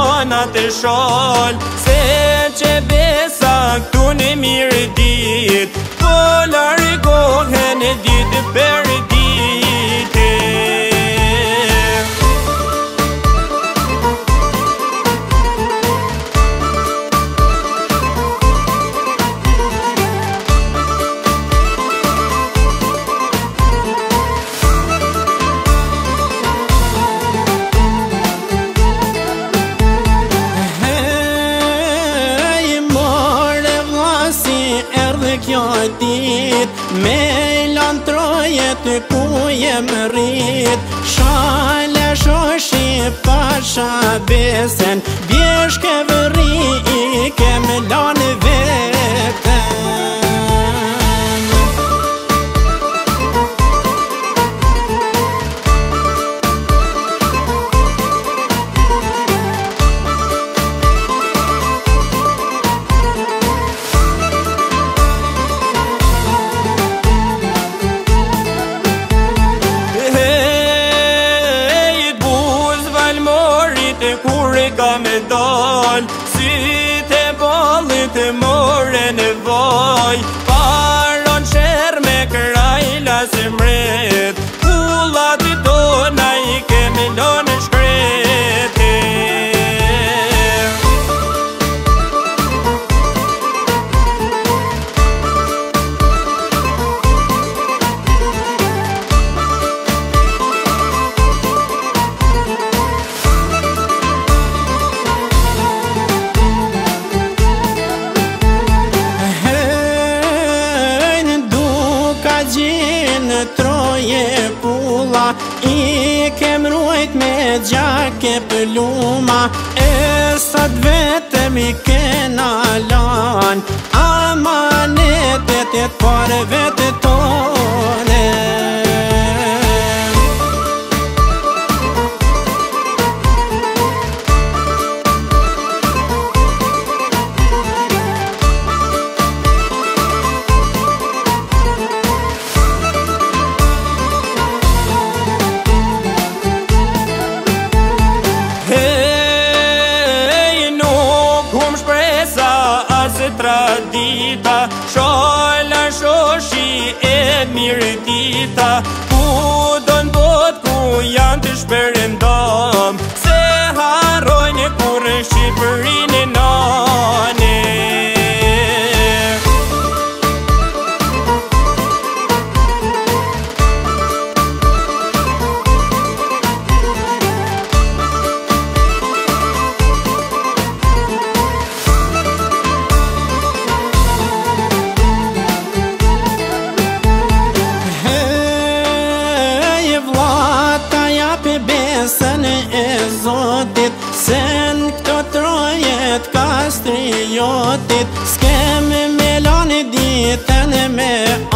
dona të shol, se që besa këtu në mirë dit, po largohen ditë për dite. Kjo dit me lan trojet ku jem rrit, shale shoshi pasha besen, bjesh ke vëri i kem lan vetën. Ka me dal, sytë e ballit e more në vaj, paron qer me krajla se mret, kullat i tona i kemi lënë shkrete. Gjinë troje pulla, i kem rujt me gjake pëlluma, e sot vetëm i kena lan, amanetet e pare vete tone. Tradita, shola shoshi e mirë dita, ku do në bot ku janë të shperendam, se harrojnë kur Shqipërinë e nane. Besën e Zotit, se në këto trojet kastrijotit, s'kem me lani ditën me